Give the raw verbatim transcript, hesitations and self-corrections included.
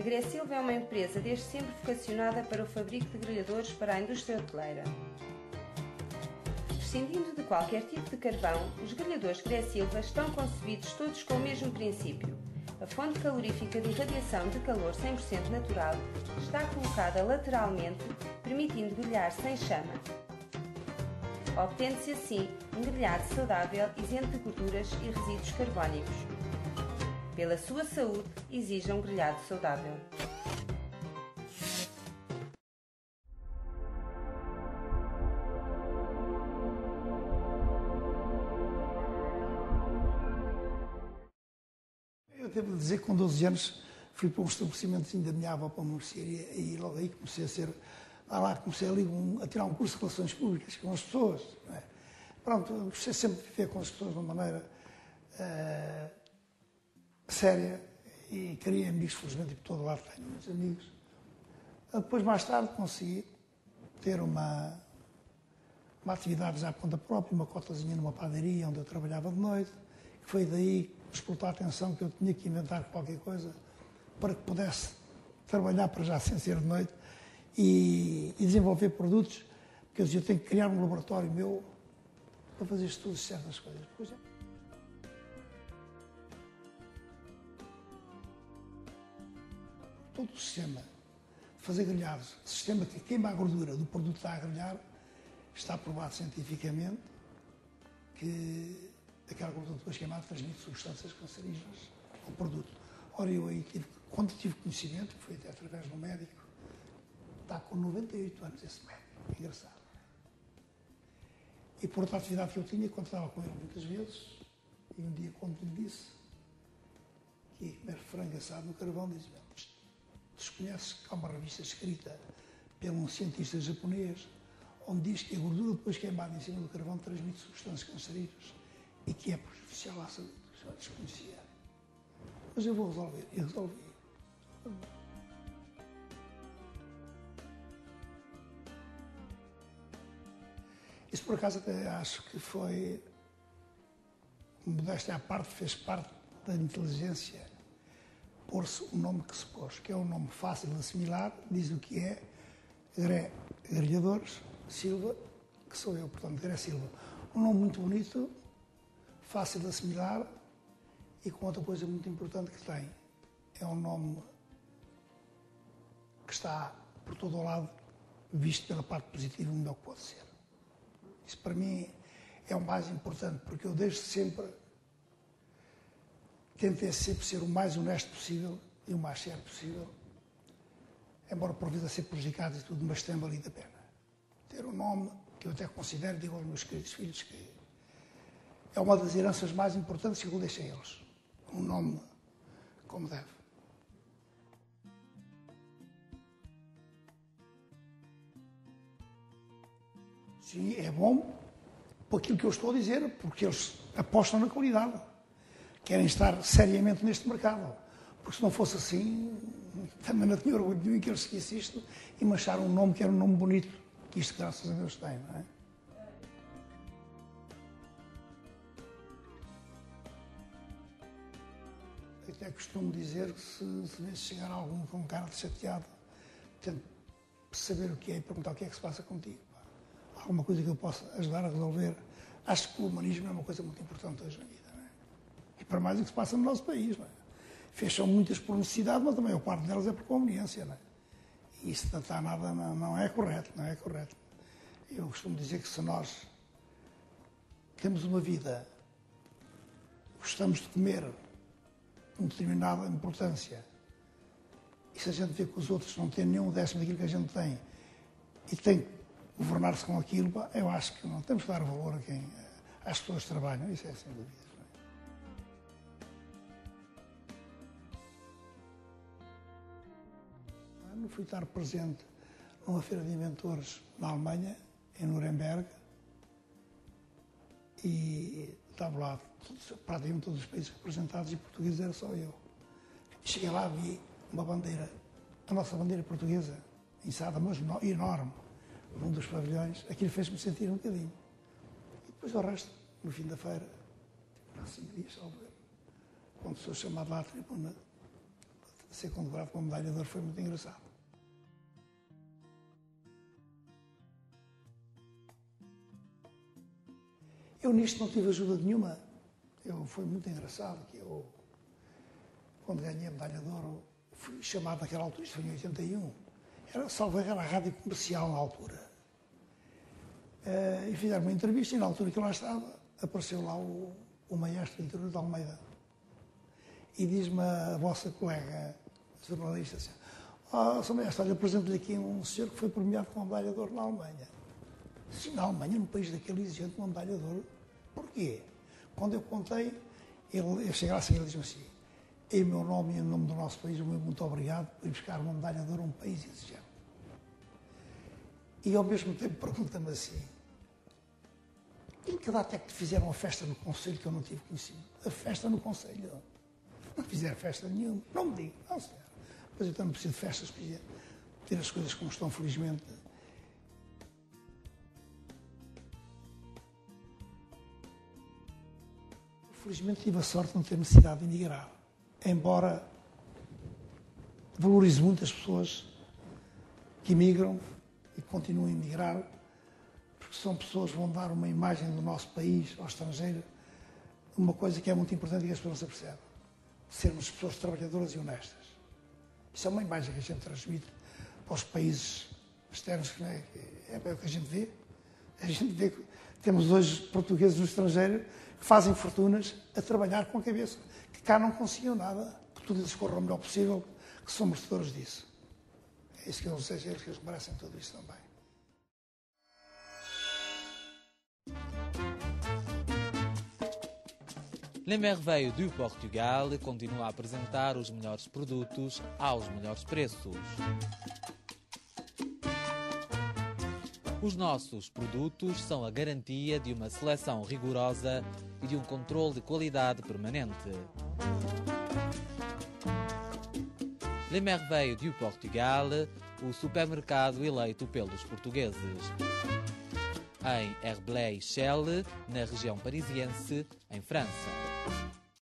Grésilva é uma empresa desde sempre vocacionada para o fabrico de grelhadores para a indústria hoteleira. Prescindindo de qualquer tipo de carvão, os grelhadores Grésilva estão concebidos todos com o mesmo princípio. A fonte calorífica de irradiação de calor cem por cento natural está colocada lateralmente, permitindo grelhar sem chama. Obtém-se assim um grelhado saudável, isento de gorduras e resíduos carbónicos. Pela sua saúde, exija um grelhado saudável. Eu devo dizer que com doze anos fui para um estabelecimento da minha avó, para uma mercearia, e logo aí comecei a ser... lá comecei ali um, a tirar um curso de relações públicas com as pessoas. Não é? Pronto, eu gostei sempre de viver com as pessoas de uma maneira uh, séria e criei amigos, felizmente, e por todo lado tenho muitos amigos. Depois, mais tarde, consegui ter uma, uma atividade já à conta própria, uma cotazinha numa padaria onde eu trabalhava de noite, que foi daí que explotou a atenção que eu tinha que inventar qualquer coisa para que pudesse trabalhar para já sem ser de noite e, e desenvolver produtos, porque eu dizia, eu tenho que criar um laboratório meu para fazer estudos de certas coisas. Pois é. Todo o sistema de fazer grelhados, o sistema que queima a gordura do produto que está a grelhar, está provado cientificamente que aquela gordura depois queimada transmite substâncias cancerígenas ao produto. Ora, eu aí tive, quando tive conhecimento, que foi até através do médico, está com noventa e oito anos esse médico, engraçado. E por outra atividade que eu tinha, quando estava com ele muitas vezes, e um dia quando lhe disse que ia comer frango assado no carvão, disse-me, desconheces que há uma revista escrita por um cientista japonês, onde diz que a gordura depois queimada em cima do carvão transmite substâncias cancerígenas e que é prejudicial à saúde. Eu desconhecia. Mas eu vou resolver. E resolvi. Isso, por acaso, até acho que foi, modéstia à parte, fez parte da inteligência pôr-se o nome que se pôs, que é um nome fácil de assimilar, diz o que é, Gré Grelhadores Silva, que sou eu, portanto, Gré Silva. Um nome muito bonito, fácil de assimilar e com outra coisa muito importante que tem. É um nome que está por todo o lado, visto pela parte positiva, o melhor que pode ser. Isso para mim é o mais importante, porque eu desde sempre tentei sempre ser o mais honesto possível e o mais sério possível, embora por vezes a ser prejudicado e tudo, mas tem valido a pena. Ter um nome que eu até considero, digo aos meus queridos filhos, que é uma das heranças mais importantes que eu deixei a eles. Um nome como deve. Sim, é bom por aquilo que eu estou a dizer, porque eles apostam na qualidade. Querem estar seriamente neste mercado. Porque se não fosse assim, também não tinha orgulho nenhum que eles seguissem isto e me acharam um nome que era um nome bonito, que isto, graças a Deus, tem, não é? Eu até costumo dizer que se, se vê chegar algum com cara de chateado, tento saber o que é e perguntar o que é que se passa contigo. Pá. Alguma coisa que eu possa ajudar a resolver. Acho que o humanismo é uma coisa muito importante hoje na vida. E para mais o que se passa no nosso país, não é? Fecham muitas por necessidade, mas também a parte delas é por conveniência, não é? E isso não está nada, não, não é correto, não é correto. Eu costumo dizer que se nós temos uma vida, gostamos de comer com determinada importância, e se a gente vê que os outros não têm nenhum décimo daquilo que a gente tem, e tem que governar-se com aquilo, eu acho que não temos que dar valor a quem, às pessoas que trabalham, isso é sem dúvida. Eu fui estar presente numa feira de inventores na Alemanha, em Nuremberg, e estava lá praticamente todos os países representados e portugueses era só eu. Cheguei lá e vi uma bandeira, a nossa bandeira portuguesa, içada, mas enorme, num dos pavilhões. Aquilo fez-me sentir um bocadinho. E depois o resto, no fim da feira, há cinco dias, salvo ver, quando sou chamado lá à tribuna, ser condecorado com a medalha de ouro foi muito engraçado. Eu nisto não tive ajuda nenhuma. Eu, foi muito engraçado que eu, quando ganhei a medalha de ouro, fui chamado naquela altura, isto foi em oitenta e um, era salvo erro, era a rádio comercial na altura. Uh, e fizeram uma entrevista e na altura que eu lá estava, apareceu lá o, o maestro do interior de Almeida. E diz-me a vossa colega jornalista assim, oh, Sr. Maestro, olha, apresento-lhe aqui um senhor que foi premiado com uma medalha de ouro na Alemanha. Sim, na Alemanha, num país daquele exigente, uma medalha de ouro. Porquê? Quando eu contei, ele, eu cheguei lá assim, ele diz-me assim, em meu nome e em nome do nosso país, muito obrigado por ir buscar uma medalha de ouro a um país exigente. E ao mesmo tempo pergunta-me assim, em que data é que te fizeram a festa no Conselho que eu não tive conhecido? A festa no Conselho? Não fizeram festa nenhuma. Não me diga, não senhor. Mas eu também preciso de festas, preciso ter as coisas como estão, felizmente. Felizmente tive a sorte de não ter necessidade de emigrar. Embora valorize muito as pessoas que emigram e que continuam a emigrar, porque são pessoas que vão dar uma imagem do nosso país ao estrangeiro, uma coisa que é muito importante e que as pessoas não se apercebem. Sermos pessoas trabalhadoras e honestas. Isso é uma imagem que a gente transmite para os países externos, que é, é o que a gente vê. A gente vê que temos hoje portugueses no estrangeiro que fazem fortunas a trabalhar com a cabeça, que cá não conseguiam nada, que tudo lhes corra o melhor possível, que são merecedores disso. É isso que eles desejam, é isso que eles merecem tudo isso também. Le Merveille du Portugal continua a apresentar os melhores produtos aos melhores preços. Os nossos produtos são a garantia de uma seleção rigorosa e de um controle de qualidade permanente. Le Merveille du Portugal, o supermercado eleito pelos portugueses. Em Herblay-Chelles, na região parisiense, em França.